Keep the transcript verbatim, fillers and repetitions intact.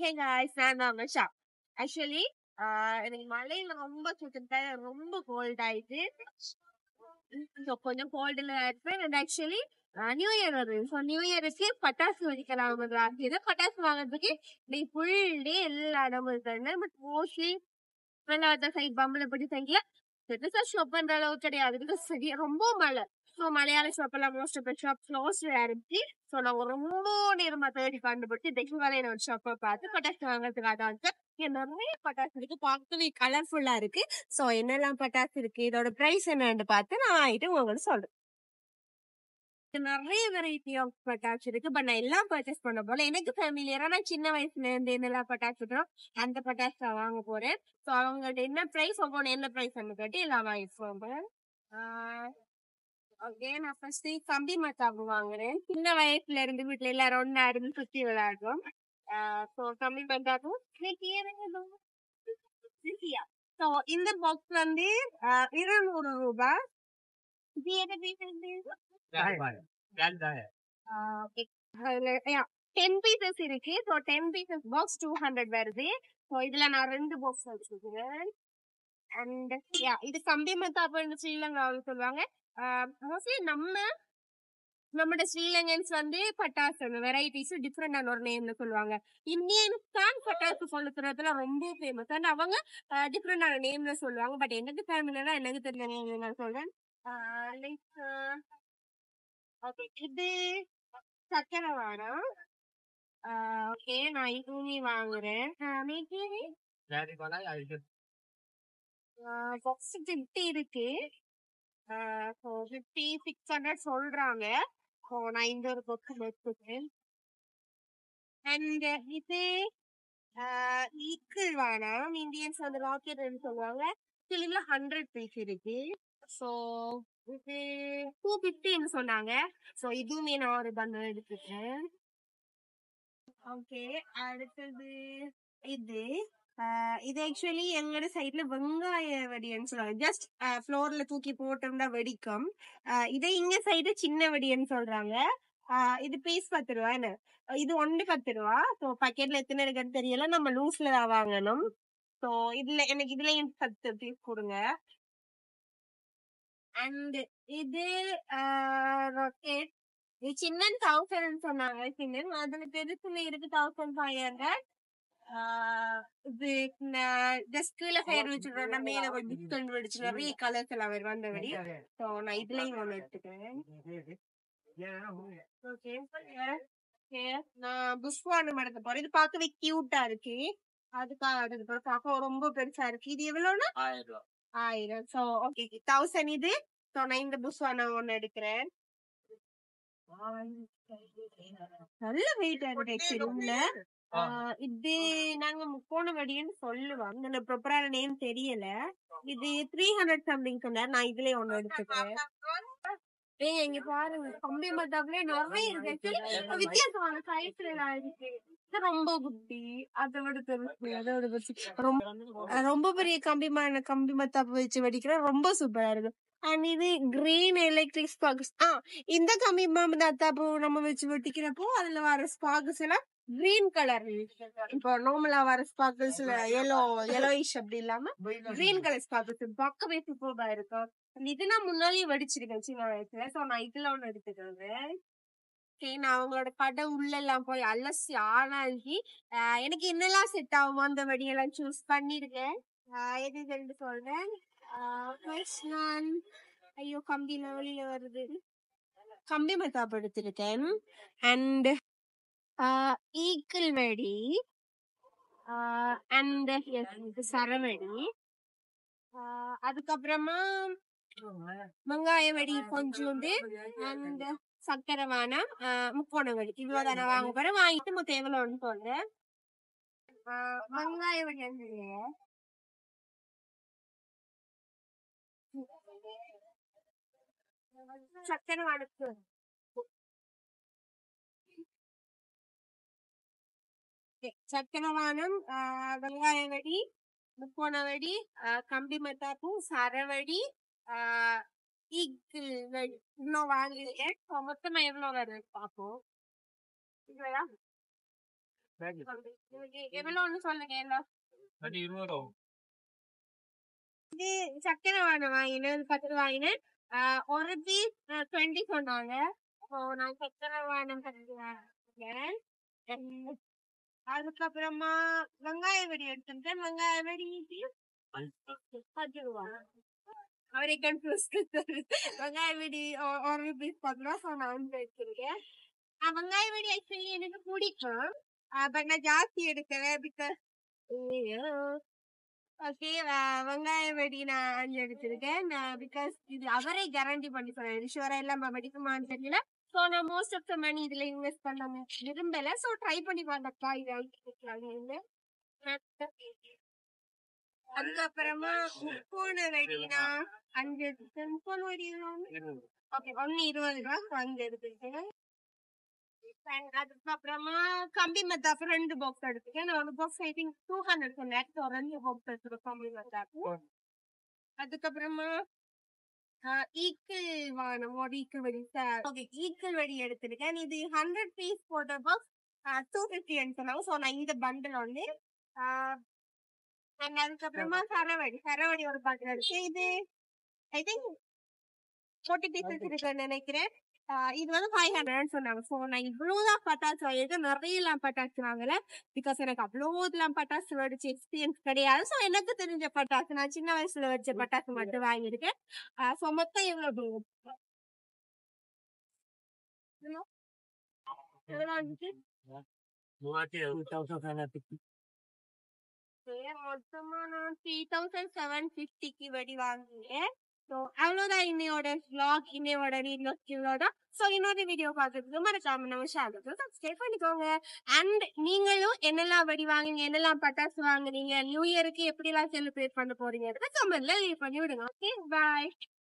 Hey guys, நான் தான் Shah. Actually எனக்கு மழையில ரொம்ப சுத்திட்டேன், ரொம்ப கோல்ட் ஆயிடுச்சு. ஸோ கொஞ்சம் கோல்டில் இருப்பேன். அண்ட் ஆக்சுவலி நியூ இயர் வருது. ஸோ நியூ இயருக்கு பட்டாசு வெடிக்கலாம் ஆகுது. பட்டாசு வாங்குறதுக்கு நீ ஃபுல் டே எல்லா இடமும் இருக்காங்க. பட் மோஸ்ட்லி வெள்ளாத சைட் பம்பளை படி சைட்ல பெருசா ஷாப் பண்ற அளவுக்கு கிடையாது. பிகாஸ் சரி ரொம்ப மழை. ஸோ மலையாள ஷாப் எல்லாம் மோஸ்ட் ஆஃப் ஷாப் க்ளோஸ் ஆயிருச்சு. ஸோ நாங்கள் ரொம்ப நேரமா தேடி கண்டுபிடிச்சு தெற்கு வேலையில ஒரு ஷாப்பை பார்த்து பட்டாசு வாங்குறதுக்காக வந்து இங்க நிறைய பட்டாசு இருக்கு, பார்க்கவே கலர்ஃபுல்லா இருக்கு. ஸோ என்னெல்லாம் பட்டாசு இருக்கு, இதோட பிரைஸ் என்னன்னு பார்த்து நான் வாங்கிட்டு உங்களுக்கு சொல்றேன். நிறைய வெரைட்டி ஆஃப் பட்டாசு இருக்கு. பட் நான் எல்லாம் பர்ச்சேஸ் பண்ண போல எனக்கு ஃபேமிலியரா நான் சின்ன வயசுல இருந்து என்னெல்லாம் பட்டாசு இருக்கோம் அந்த பட்டாசு நான் வாங்க போறேன். ஸோ அவங்கள்ட்ட என்ன பிரைஸ் அவங்க என்ன பிரைஸ் கட்டி எல்லாம் வாங்கிட்டு போறேன். ஓகே, நான் ஃபர்ஸ்ட் கம்பி மத்தாப்பு வாங்குறேன். சின்ன வயசுல இருந்து வீட்டுல எல்லாரும் ஒன்னா இருந்து சுத்தி விளையாடுறோம். ஸோ கம்பி மத்தாப்பு ஸோ இந்த பாக்ஸ் வந்து இருநூறு ரூபாய். டென் பீசஸ் இருக்கு. So ten pieces box two hundred வருது. ஸோ இதுல நான் ரெண்டு பாக்ஸ் வச்சுக்கிறேன். அண்ட் இது கம்பி மத்தாப்பு ஸ்ரீலங்காவில் சொல்லுவாங்க. மோஸ்ட்லி நம்ம நம்மளோட ஸ்ரீலங்கன்ஸ் வந்து பட்டாசு வெரைட்டிஸ் டிஃப்ரெண்டான ஒரு நேம்ல சொல்லுவாங்க. இந்தியன்ஸ் தான் பட்டாசு கொளுத்துறதுல ரொம்ப ஃபேமஸ். அண்ட் அவங்க டிஃப்ரெண்டான நேம்ல சொல்லுவாங்க. பட் எனக்கு ஃபேமிலியா எனக்கு தெரிஞ்ச நேம் நான் சொல்றேன். லைக் ஓகே, இது சக்கரை வாரம். ஓகே, நான் இதுவுமே வாங்குறேன். ஃபிஃப்டி இருக்கு. ஃபிஃப்டி சிக்ஸ் ஹண்ட்ரட் சொல்றாங்க. ஸோ நான் இந்த ஒரு பக்கம் எடுத்துக்கிறேன். அண்ட் இது ஈக்கிள் வேணாம், இந்தியன்ஸ் வந்து ராக்கெட்னு சொல்லுவாங்க. இதுல ஹண்ட்ரட் பீஸ் இருக்கு. ஸோ இது டூ ஃபிஃப்டின்னு சொன்னாங்க. ஸோ இதுவுமே நான் ஒரு பண்டல் எடுத்துக்கிறேன். ஓகே, அடுத்தது இது இது ஆக்சுவலி எங்களோட சைட்ல வெங்காய வெடின்னு சொல்லுவாங்க. ஜஸ்ட் ஃப்ளோர்ல தூக்கி போட்டோம்னா வெடிக்கும். இதை இங்க சைடு சின்ன வெடின்னு சொல்றாங்க. இது பீஸ் பத்து ரூபா. என்ன இது ஒன்று பத்து ரூபா. ஸோ பாக்கெட்ல எத்தனை இருக்குன்னு தெரியல, நம்ம லூஸ்ல தான் வாங்கணும். ஸோ இதுல எனக்கு இதுல பத்து பீஸ் கொடுங்க. அண்ட் இது ராக்கெட் இது சின்ன தௌசண்ட் சொன்னாங்க. சின்ன அதுல பெருசுல இருக்கு தௌசண்ட் ஃபைவ் ஹண்ட்ரட். இது டெஸ்க்ல ஃபயர் வச்சுடுறோம், மேல ஒரு டிஸ்கவுண்ட் வெடிச்சு நிறைய கலர்ஸ் எல்லாம் வரும் அந்த வெடி. ஸோ நான் இதுலயும் ஒன்று எடுத்துக்கிறேன். ஓகே, நான் புஷ்வானம் எடுக்க போறேன். இது பார்க்கவே கியூட்டா இருக்கு, அதுக்காக எடுக்க போறேன். பார்க்க ரொம்ப பெருசா இருக்கு. இது எவ்வளவுன்னா ஆயிரம். ஸோ ஓகே, தௌசண்ட் இது. ஸோ நான் இந்த புஷ்வானம் ஒன்று எடுக்கிறேன். நல்ல வெயிட்டா இருக்கு. இது நாங்க முக்கோண வடின்னு சொல்லுவாங்க, இந்த ப்ராப்பரான நேம் தெரியல. இது த்ரீ ஹண்ட்ரட் சம்திங் சொன்னார். நான் இதுலயே ஒண்ணு எடுத்துக்கிறேன். ஏய், இங்க பாருங்க, கம்பி மத்தாப்புல நிறைய இருக்கு. வித்தியாசமான சைஸ்ல எல்லாம் இருக்கு. ரொம்ப குட்டி, அதை விட பெருசு, அதோட பெருசு. ரொம்ப ரொம்ப பெரிய கம்பி மான கம்பி மத்தாப்பு வச்சு வெடிக்கிற ரொம்ப சூப்பரா இருக்கு. அண்ட் இது கிரீன் எலக்ட்ரிக் ஸ்பார்க்ஸ். ஆஹ் இந்த கம்பி மத்தாப்பு நம்ம வச்சு வெடிக்கிறப்போ அதுல வர ஸ்பார்க்ஸ் எல்லாம் கிரீன் கலர். இப்போ நார்மலா வர ஸ்பார்க்கிள்ஸ்ல எல்லோ எல்லோயிஷ் அப்படி இல்லாம கிரீன் கலர் ஸ்பார்க்கிள்ஸ் பார்க்கவே சூப்பரா இருக்கும். இது நான் முன்னாடியே வெடிச்சிருக்கேன் சின்ன வயசுல. சோ நான் இதுல ஒண்ணு எடுத்துக்கிறேன். நான் அவங்களோட கடை உள்ள எல்லாம் போய் அலசி ஆனாங்கி எனக்கு என்னெல்லாம் செட் ஆகுமோ அந்த வெடியெல்லாம் சூஸ் பண்ணிருக்கேன். எது ரெண்டு சொல்றேன். நான் ஐயோ கம்பியில வெளியில வருது, கம்பி மத்தாப்பு எடுத்திருக்கேன். அண்ட் ஈக்கிள் வெடி, அண்ட் சரவெடி, அதுக்கப்புறமா வெங்காய வெடி கொஞ்சோண்டு, அண்ட் சக்கரை வானம், முக்கோண வெடி. இவ்வளவு தானே வாங்க போறேன். வாங்கிட்டு மொத்தம் எவ்வளோன்னு சொல்றேன். வெங்காய வெடி வந்து சக்கரை வானத்து சக்கரை வானம், வெங்காய வெடி, முக்கோண வெடி, கம்பி மத்தாப்பு, சரவெடி, ஈக்கிள் வெடி இன்னும் வாங்கிருக்கேன். மொத்தமா எவ்வளவு வருது பார்ப்போம். எவ்வளோன்னு சொல்லுங்க. என்ன இது சக்கரை வாழை வாங்கினேன், பத்து வாங்கினேன். ஒரு பீஸ் டுவெண்ட்டி சொன்னாங்க. நான் சக்கரை வாழை வாங்கினேன். அதுக்கப்புறமா வெங்காய வெடி எடுத்துட்டேன். வெங்காய வெடி பத்து ரூபா. அவரை கன்ஃபியூஸ். வெங்காய வெடி ஒரு பீஸ் பத்து ரூபா. ஸோ நான் வந்து எடுத்துருக்கேன். வெங்காய வெடி ஆக்சுவலி எனக்கு பிடிக்கும், பட் நான் ஜாஸ்தி எடுக்கிறேன். பிகாஸ் ஓகே, வெங்காய வெடி நான் அஞ்சு எடுத்திருக்கேன். பிகாஸ் இது அவரே கேரண்டி பண்ணி சொன்னேன், ஷுவரா எல்லாம் வெடிக்குமான்னு தெரியல. ஸோ நான் மோஸ்ட் ஆஃப் த மணி இதுல இன்வெஸ்ட் பண்ண விரும்பல. ஸோ ட்ரை பண்ணி பார்த்தா இது. அதுக்கப்புறமா முப்போன வெடினா அஞ்சு முப்போன வெடி ஓகே ஒன்னு இருபது ரூபா அஞ்சு எடுத்துருக்கேன். அதுக்கப்புறமா கம்பி மெத்தாப்பு ரெண்டு பாக்ஸ் எடுத்துக்கேன். ஒரு box I think two hundred சொன்னேன். ரெண்டு பாக்ஸ் எடுத்துருக்கோம் கம்பி மெத்தாப்பு. அதுக்கப்புறமா ஈக்கிள் வானம் ஒரு ஈக்கிள் வெடி ஓகே ஈக்கிள் வெடி எடுத்திருக்கேன். இது ஹண்ட்ரட் பீஸ் போட்ட பாக்ஸ் டூ ஃபிஃப்டி சொன்னாங்க. ஸோ நான் இந்த பண்டில் வந்து அதுக்கப்புறமா சரவடி சரவடி ஒரு பாட்டில் இருக்கு. இது ஐ திங்க் ஃபோர்ட்டி பீசஸ் இருக்குன்னு நினைக்கிறேன். இது வந்து ஃபைவ் ஹண்ட்ரட் சொன்னாங்க. ஸோ நான் இவ்வளோதான் பட்டாசு வாங்கிட்டு நிறைய எல்லாம் பட்டாசு வாங்கல. பிகாஸ் எனக்கு அவ்வளோ இதெல்லாம் பட்டாசு வெடிச்சு எக்ஸ்பீரியன்ஸ் கிடையாது. ஸோ எனக்கு தெரிஞ்ச பட்டாசு நான் சின்ன வயசுல வச்ச பட்டாசு மட்டும் வாங்கியிருக்கேன். ஸோ மொத்தம் எவ்வளோ எவ்வளோ வந்துச்சு? மொத்தமா நான் த்ரீ தௌசண்ட் செவன் பிப்டிக்கு வெடி வாங்கினேன். ஸோ அவ்வளோதான் இன்னையோட vlog, இன்னையோட வீடியோஸ் இவ்வளோதான். ஸோ இன்னொரு வீடியோ பார்க்கறதுக்கு மறக்காம நம்ம சேனலுக்கு சப்ஸ்கிரைப் பண்ணிக்கோங்க. அண்ட் நீங்களும் என்னெல்லாம் வெடி வாங்குங்க, என்னெல்லாம் பட்டாசு வாங்குறீங்க, நியூ இயருக்கு எப்படி எல்லாம் செலிப்ரேட் பண்ண போறீங்க கமெண்ட்ல லீவ் பண்ணி விடுங்க. ஓகே, பாய்.